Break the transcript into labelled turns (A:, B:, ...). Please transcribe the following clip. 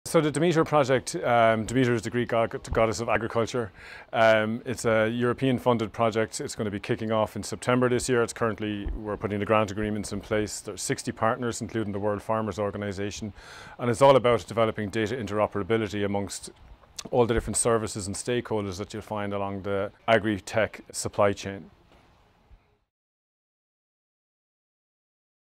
A: So the Demeter project, Demeter is the Greek goddess of agriculture. It's a European funded project. It's going to be kicking off in September this year. We're putting the grant agreements in place. There's 60 partners, including the World Farmers Organization. And it's all about developing data interoperability amongst all the different services and stakeholders that you'll find along the Agri-Tech supply chain.